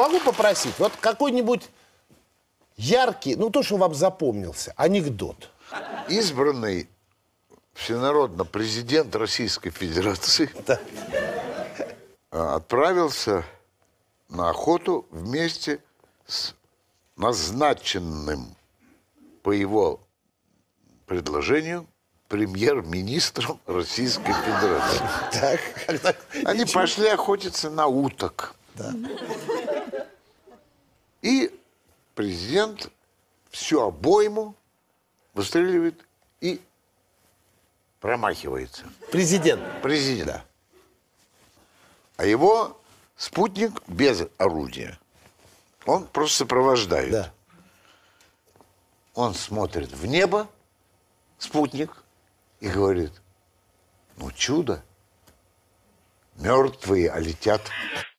могу попросить, вот какой-нибудь яркий, ну то, что вам запомнился, анекдот. Избранный всенародно президент Российской Федерации отправился на охоту вместе с назначенным по его предложению премьер-министром Российской Федерации. Так. Они пошли охотиться на уток. Да. И президент всю обойму выстреливает и промахивается. Президент. Президент. Да. А его спутник без орудия. Он просто сопровождает. Да. Он смотрит в небо, спутник, и говорит: ну чудо, мертвые, а летят.